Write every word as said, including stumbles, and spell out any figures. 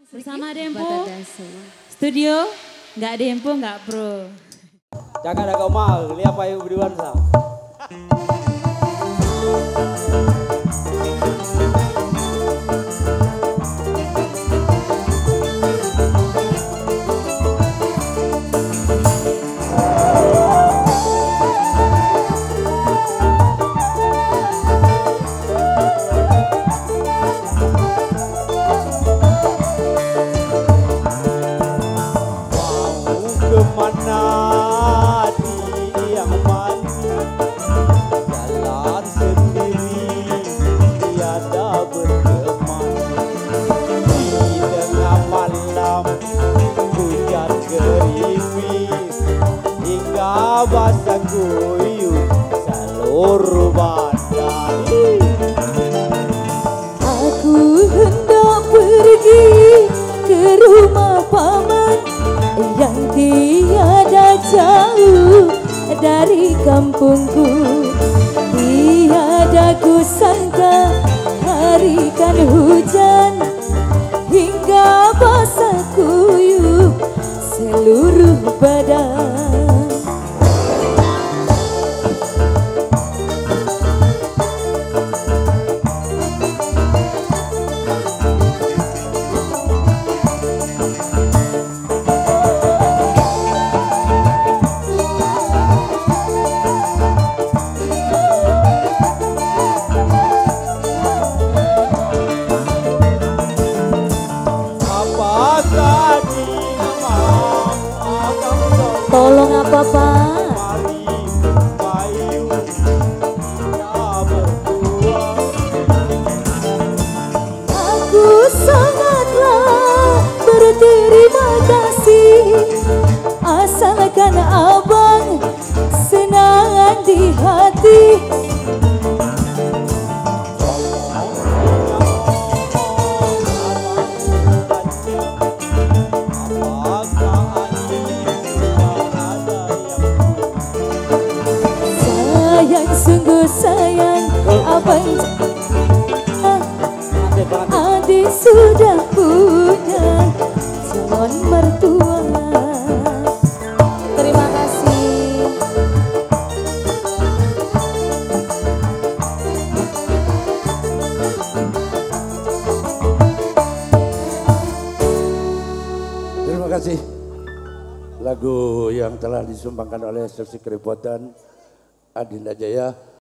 Bersama Dempo, studio, nggak Dempo, nggak pro. Jangan ada kau mal, lihat apa yang berdua sah. Kemana dia mandi, jalan sendiri tiada berteman. Di tengah malam hujan gerimis hingga basah kuyup seluruh badan. Aku hendak pergi ke rumah paman yang tiada jauh dari kampungku. Tiada ku sangka hari kan hujan hingga basah kuyup seluruh badan. Tolong apa Pak? Aku sangatlah berterima kasih asalkan abang senang di hati. Sayang, sungguh sayang, abang adik sudah punya calon mertua. Terima kasih. Terima kasih. Lagu yang telah disumbangkan oleh Seksi Keributan Adinda Jaya.